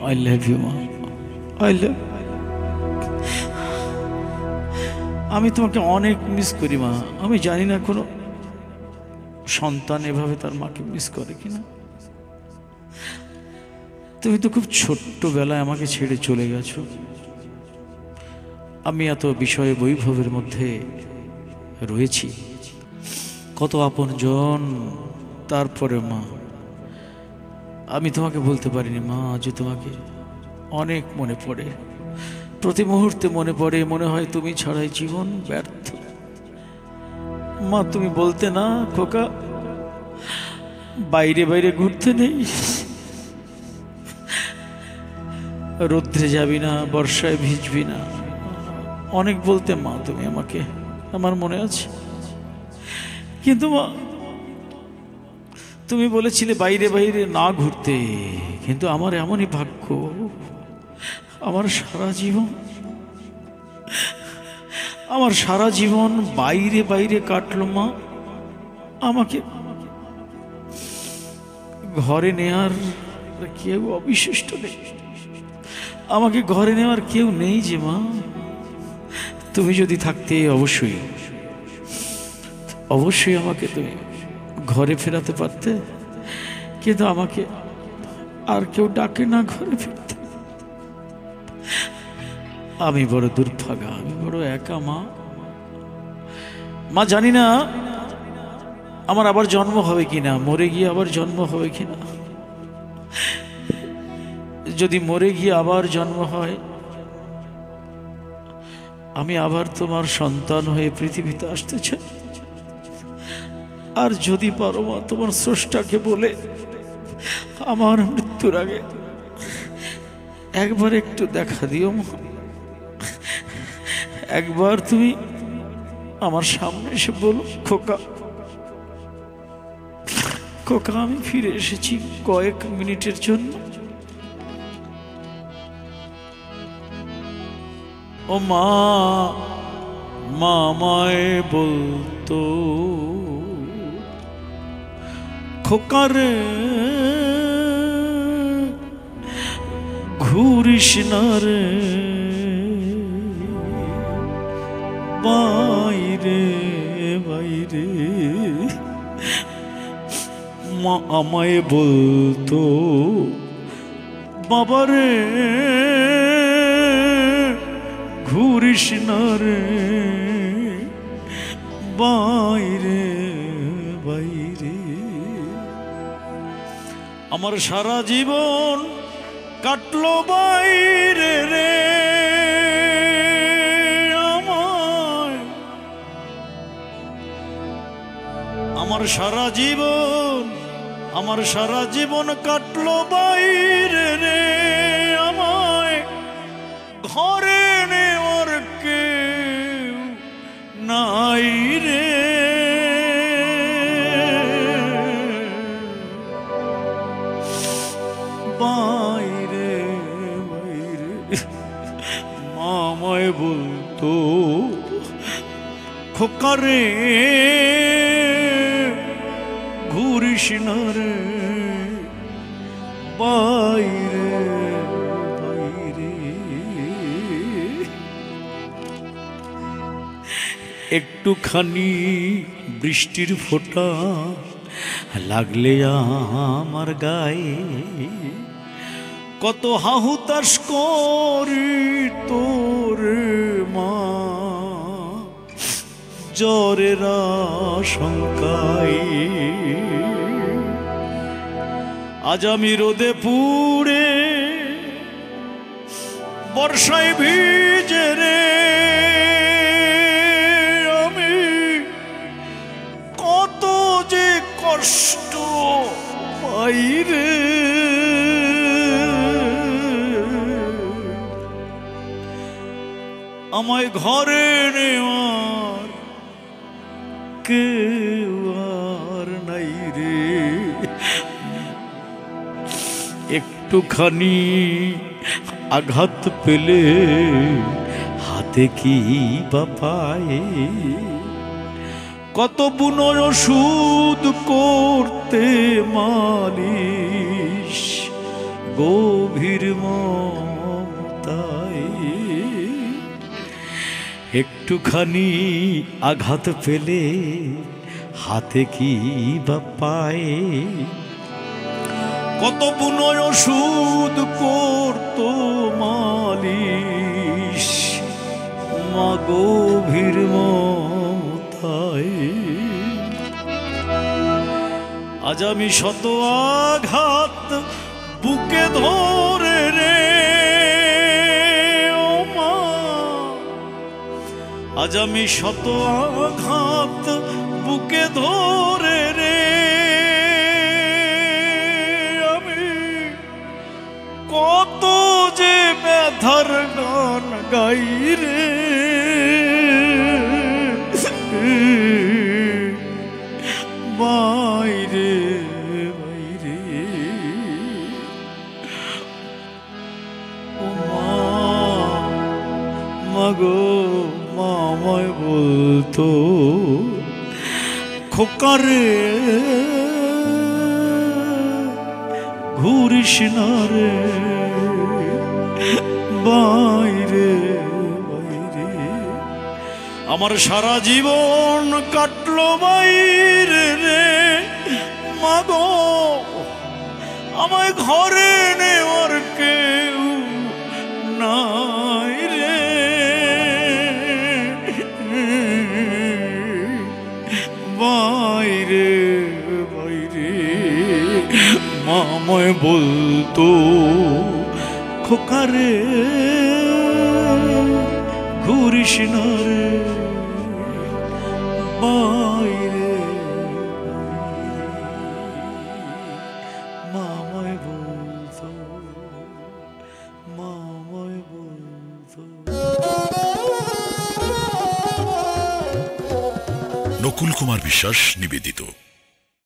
I love you মা, I love. আমি তোমাকে অনেক মিস করি মা। আমি জানি না কোনো সন্তান এভাবে তার মাকে মিস করে কিনা। তুমি তো খুব ছোট্টবেলায় আমাকে ছেড়ে চলে গেছো। আমি এত বিষয় বৈভবের মধ্যে রয়েছি, কত আপনজন, তারপরে মা আমি তোমাকে বলতে পারিনি মা, আজ তোমাকে অনেক মনে পড়ে, প্রতি মুহূর্তে মনে পড়ে। মনে হয় তুমি ছাড়াই জীবন ব্যর্থ। মা তুমি বলতে না খোকা বাইরে বাইরে ঘুরতে নেই, রৌদ্রে যাবি না, বর্ষায় ভিজবি না, অনেক বলতে মা তুমি আমাকে, আমার মনে আছে। কিন্তু মা তুমি বলেছিলে বাইরে বাইরে না ঘুরতে, কিন্তু আমার এমনই ভাগ্য, আমার সারা জীবন বাইরে বাইরে কাটলো মা। আমাকে ঘরে নেয়ার কেউ অবিশিষ্ট নেই, আমাকে ঘরে নেওয়ার কেউ নেই যে মা। তুমি যদি থাকতে অবশ্যই অবশ্যই আমাকে তুমি ঘরে ফেরাতে পারতে, কিন্তু আমাকে আর কেউ ডাকে না ঘরে ফিরতে। আমি বড় দুর্ভাগা, আমি বড় একা মা। মা জানি না আমার আবার জন্ম হবে কিনা, মরে গিয়ে আবার জন্ম হবে কিনা। যদি মরে গিয়ে আবার জন্ম হয়, আমি আবার তোমার সন্তান হয়ে পৃথিবীতে আসতে চাই। আর যদি পারো মা তোমার স্রষ্টাকে বলে আমার মৃত্যুর আগে একবার একটু দেখা দিও মা। একবার তুমি আমার সামনে এসে বলো খোকা, খোকা আমি ফিরে এসেছি কয়েক মিনিটের জন্য। ও মা, মা আমায় বলতো খোকারে ঘুরিস না রে বাইরে বাইরে। মা আমায় বলতো বাবারে ঘুরিস না রে বাইরে বাইরে। আমার সারা জীবন কাটলো বাইরে রে, আমার সারা জীবন কাটলো বাইরে রে। আমায় ঘরে নেওয়ার কেউ নাই রে বাইরে বাইরে। মামায় বলতো খোকারে ঘুরিস না রে বাইরে বাইরে। একটুখানি বৃষ্টির ফোঁটা লাগলে আমার গায়ে কত হাহুতাশ করি তোরে মা, জ্বরের আশঙ্কায়। আজ আমি রোদে পুড়ে বর্ষায় ভিজে রে, আমি কত যে কষ্ট পাই রে। আমায় ঘরে নেওয়ার কেউ আর নাই রে। একটুখানি আঘাত পেলে হাতে কি বা পায়, কত বুনো ওষুধ করতে মালিশ গভীর মমতায় একটুখানি আঘাত পেলে হাতে কি বা পায়, কত বুনয় ওষুধ করতো মালিশ মা গভীর মমতায়। আজ আমি শত আঘাত বুকে ধরে রে ও মা, আজ আমি শত আঘাত বুকে ধরে রে, আমি কত যে ব্যথার গান গাই রে বাইরে বাইরে। ও মা, মাগো মা আমায় বলতো খোকারে ঘুরিস না রে বাইরে বাইরে। আমার সারা জীবন কাটলো বাইরে রে মাগো, আমায় ঘরে নেওয়ার কেউ নাই রে বাইরে বাইরে। মা আমায় বলতো খোকারে ঘুরিস না রে বাইরে। মা আমায় বলতো, মা আমায় বলতো। নকুল কুমার বিশ্বাস নিবেদিত।